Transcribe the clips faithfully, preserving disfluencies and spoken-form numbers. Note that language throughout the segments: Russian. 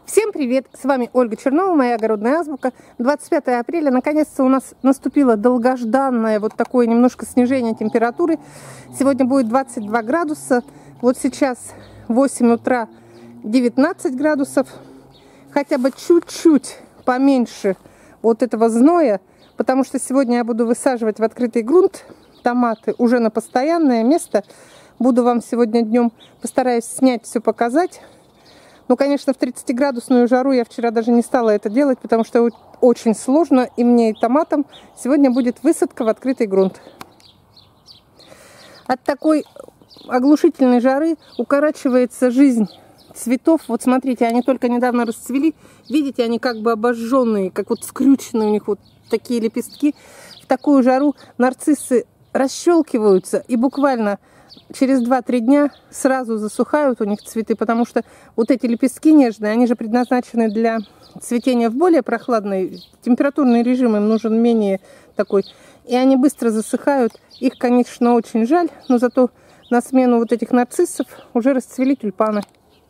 Всем привет! С вами Ольга Чернова, моя огородная азбука. двадцать пятое апреля. Наконец-то у нас наступило долгожданное вот такое немножко снижение температуры. Сегодня будет двадцать два градуса. Вот сейчас восемь утра, девятнадцать градусов. Хотя бы чуть-чуть поменьше вот этого зноя, потому что сегодня я буду высаживать в открытый грунт томаты уже на постоянное место. Буду вам сегодня днем, постараюсь снять, все показать. Ну, конечно, в тридцатиградусную жару я вчера даже не стала это делать, потому что очень сложно и мне, и томатам. Сегодня будет высадка в открытый грунт. От такой оглушительной жары укорачивается жизнь цветов. Вот смотрите, они только недавно расцвели. Видите, они как бы обожженные, как вот скрюченные у них вот такие лепестки. В такую жару нарциссы расщелкиваются и буквально через два-три дня сразу засухают у них цветы, потому что вот эти лепестки нежные, они же предназначены для цветения в более прохладный температурный режим, им нужен менее такой, и они быстро засыхают. Их, конечно, очень жаль, но зато на смену вот этих нарциссов уже расцвели тюльпаны.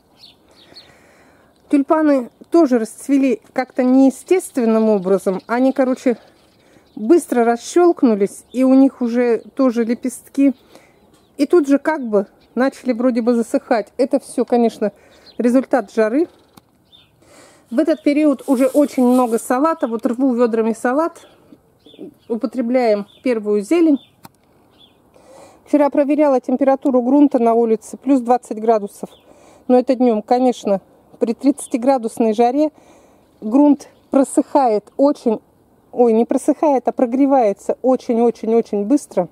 Тюльпаны тоже расцвели как-то неестественным образом, они, короче, быстро расщелкнулись, и у них уже тоже лепестки. И тут же как бы начали вроде бы засыхать. Это все, конечно, результат жары. В этот период уже очень много салата. Вот рву ведрами салат. Употребляем первую зелень. Вчера проверяла температуру грунта на улице. Плюс двадцать градусов. Но это днем, конечно, при тридцатиградусной жаре грунт просыхает очень... Ой, не просыхает, а прогревается очень-очень-очень быстро.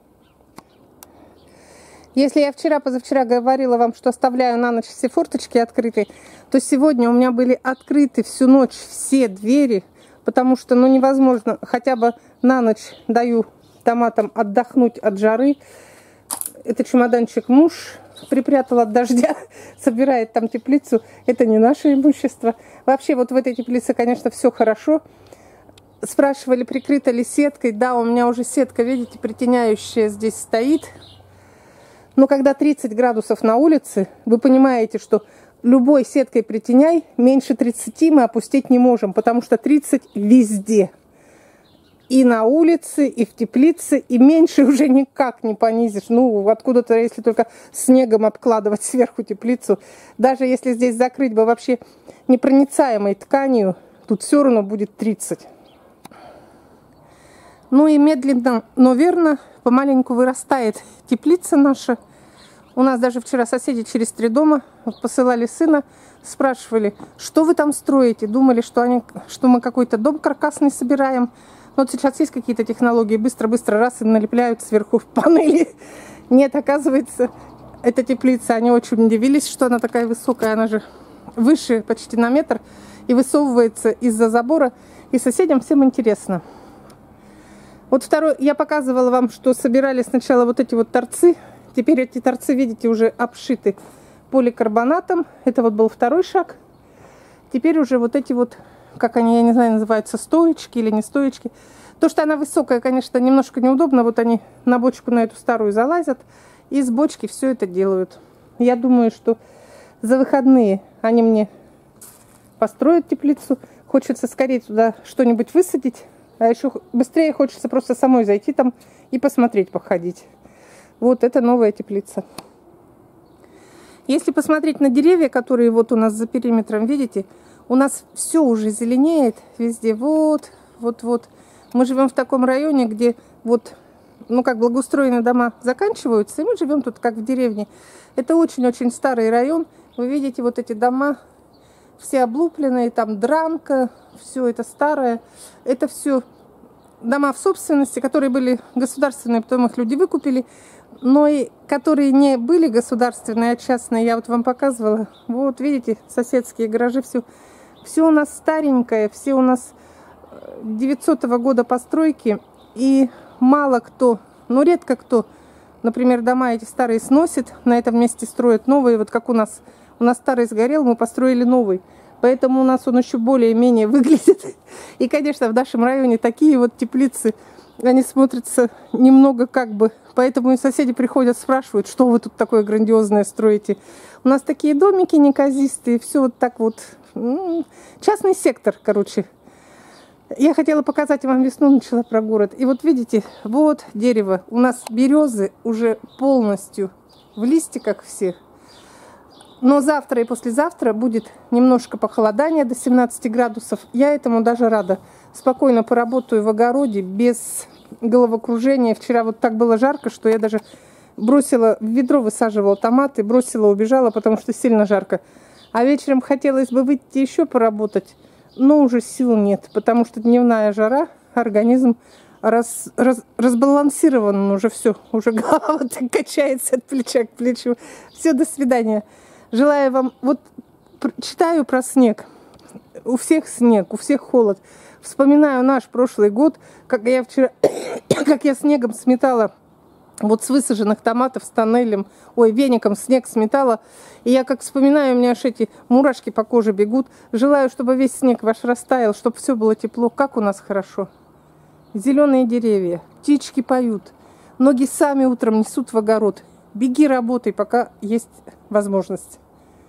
Если я вчера-позавчера говорила вам, что оставляю на ночь все форточки открыты, то сегодня у меня были открыты всю ночь все двери, потому что, ну, невозможно, хотя бы на ночь даю томатам отдохнуть от жары. Это чемоданчик муж припрятал от дождя, собирает там теплицу. Это не наше имущество. Вообще вот в этой теплице, конечно, все хорошо. Спрашивали, прикрыта ли сеткой. Да, у меня уже сетка, видите, притеняющая здесь стоит. Но когда тридцать градусов на улице, вы понимаете, что любой сеткой притеняй, меньше тридцати мы опустить не можем, потому что тридцать везде. И на улице, и в теплице, и меньше уже никак не понизишь. Ну, откуда-то, если только снегом обкладывать сверху теплицу. Даже если здесь закрыть бы вообще непроницаемой тканью, тут все равно будет тридцать. Ну и медленно, но верно, помаленьку вырастает теплица наша. У нас даже вчера соседи через три дома посылали сына, спрашивали, что вы там строите. Думали, что, они, что мы какой-то дом каркасный собираем. Но вот сейчас есть какие-то технологии, быстро-быстро раз и налепляют сверху в панели. Нет, оказывается, эта теплица, они очень удивились, что она такая высокая. Она же выше почти на метр и высовывается из-за забора. И соседям всем интересно. Вот второй, я показывала вам, что собирали сначала вот эти вот торцы. Теперь эти торцы, видите, уже обшиты поликарбонатом. Это вот был второй шаг. Теперь уже вот эти вот, как они, я не знаю, называются, стоечки или не стоечки. То, что она высокая, конечно, немножко неудобно. Вот они на бочку на эту старую залазят и с бочки все это делают. Я думаю, что за выходные они мне построят теплицу. Хочется скорее туда что-нибудь высадить. А еще быстрее хочется просто самой зайти там и посмотреть, походить. Вот это новая теплица. Если посмотреть на деревья, которые вот у нас за периметром, видите, у нас все уже зеленеет везде. Вот, вот, вот. Мы живем в таком районе, где вот, ну как благоустроенные дома заканчиваются, и мы живем тут как в деревне. Это очень-очень старый район. Вы видите вот эти дома, все облупленные, там дранка, все это старое. Это все дома в собственности, которые были государственные, потом их люди выкупили. Но и которые не были государственные, а частные, я вот вам показывала. Вот, видите, соседские гаражи, все, все у нас старенькое, все у нас девятисотого года постройки. И мало кто, ну редко кто, например, дома эти старые сносит, на этом месте строят новые. Вот как у нас, у нас старый сгорел, мы построили новый. Поэтому у нас он еще более-менее выглядит. И, конечно, в нашем районе такие вот теплицы, они смотрятся немного как бы. Поэтому и соседи приходят, спрашивают, что вы тут такое грандиозное строите. У нас такие домики неказистые, все вот так вот частный сектор, короче. Я хотела показать вам весну, начала про город. И вот видите, вот дерево. У нас березы уже полностью в листиках всех. Но завтра и послезавтра будет немножко похолодание до семнадцати градусов. Я этому даже рада. Спокойно поработаю в огороде без головокружения. Вчера вот так было жарко, что я даже бросила, в ведро высаживала томаты, бросила, убежала, потому что сильно жарко. А вечером хотелось бы выйти еще поработать, но уже сил нет, потому что дневная жара, организм раз, раз, разбалансирован, уже все, уже голова так качается от плеча к плечу. Все, до свидания. Желаю вам, вот читаю про снег, у всех снег, у всех холод. Вспоминаю наш прошлый год, как я вчера, как я снегом сметала вот с высаженных томатов, с тоннелем, ой, веником снег сметала. И я как вспоминаю, у меня аж эти мурашки по коже бегут. Желаю, чтобы весь снег ваш растаял, чтобы все было тепло. Как у нас хорошо. Зеленые деревья, птички поют. Ноги сами утром несут в огород. Беги, работай, пока есть возможность.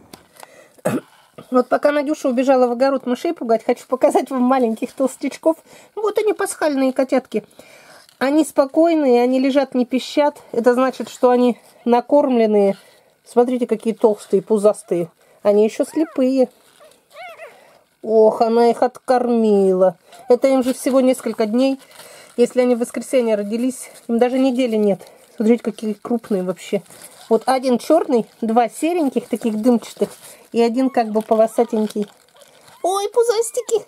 Вот пока Надюша убежала в огород мышей пугать, хочу показать вам маленьких толстячков. Вот они, пасхальные котятки. Они спокойные, они лежат, не пищат. Это значит, что они накормленные. Смотрите, какие толстые, пузастые. Они еще слепые. Ох, она их откормила. Это им же всего несколько дней. Если они в воскресенье родились, им даже недели нет. Смотрите, какие крупные вообще. Вот один черный, два сереньких, таких дымчатых, и один как бы полосатенький. Ой, пузастики!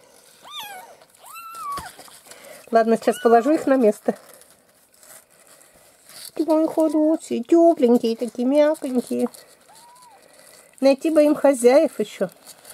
Ладно, сейчас положу их на место. Ой, хорошие, тепленькие такие, мягонькие. Найти бы им хозяев еще.